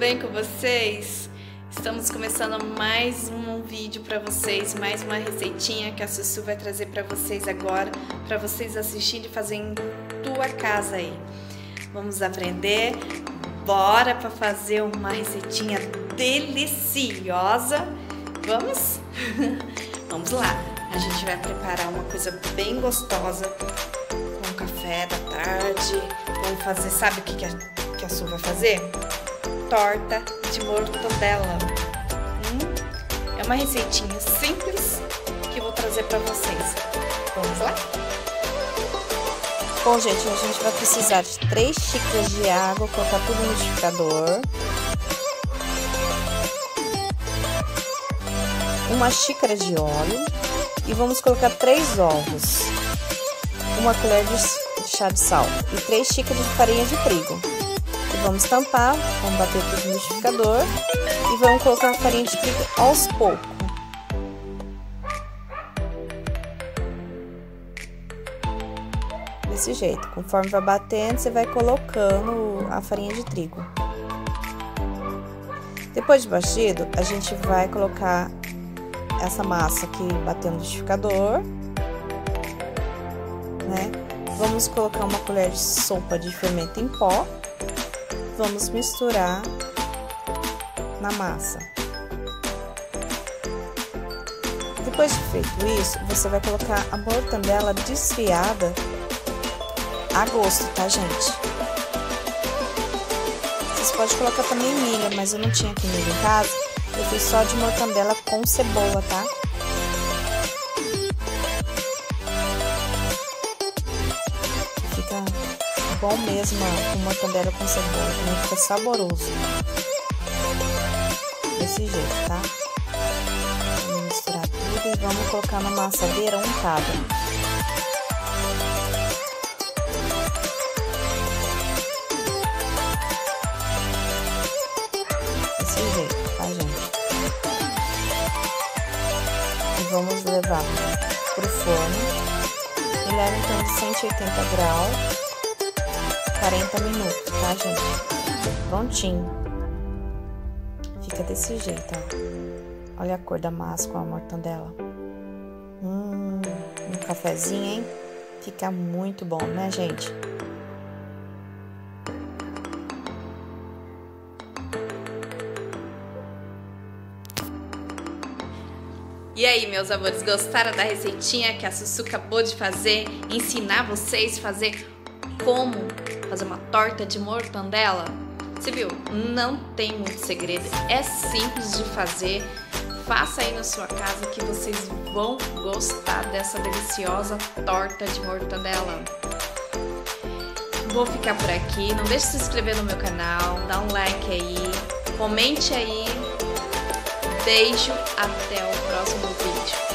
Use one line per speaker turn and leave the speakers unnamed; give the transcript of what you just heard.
bem com vocês? Estamos começando mais um vídeo para vocês, mais uma receitinha que a Sussu vai trazer para vocês agora, para vocês assistirem e fazerem em tua casa aí. Vamos aprender? Bora para fazer uma receitinha deliciosa? Vamos? Vamos lá! A gente vai preparar uma coisa bem gostosa com café da tarde. Vamos fazer, sabe o que a Su vai fazer? Torta de mortadela. É uma receitinha simples que eu vou trazer para vocês. Vamos lá?
Bom, gente, a gente vai precisar de 3 xícaras de água, colocar tudo no liquidificador. 1 xícara de óleo e vamos colocar 3 ovos, 1 colher de chá de sal e 3 xícaras de farinha de trigo. E vamos tampar, vamos bater tudo no liquidificador e vamos colocar a farinha de trigo aos poucos. Desse jeito, conforme vai batendo, você vai colocando a farinha de trigo. Depois de batido, a gente vai colocar essa massa aqui batendo no liquidificador, né? Vamos colocar 1 colher de sopa de fermento em pó. Vamos misturar na massa. Depois de feito isso, você vai colocar a mortadela desfiada a gosto, tá, gente? Vocês podem colocar também milho, mas eu não tinha aqui milho em casa. Eu fiz só de mortadela com cebola, tá? Fica bom mesmo com mortadela com cebola, também fica saboroso. Desse jeito, tá? Vamos misturar tudo e vamos colocar na assadeira untada. Desse jeito, tá, gente? E vamos levar pro forno. Ele era então de 180 graus. 40 minutos, tá, gente? Prontinho. Fica desse jeito, ó. Olha a cor da massa com a mortadela. Um cafezinho, hein? Fica muito bom, né, gente?
E aí, meus amores, gostaram da receitinha que a Sussu acabou de fazer? Ensinar vocês a fazer como fazer uma torta de mortadela? Você viu? Não tem muito segredo, é simples de fazer. Faça aí na sua casa que vocês vão gostar dessa deliciosa torta de mortadela. Vou ficar por aqui, não deixe de se inscrever no meu canal, dá um like aí, comente aí. Beijo, até o próximo vídeo.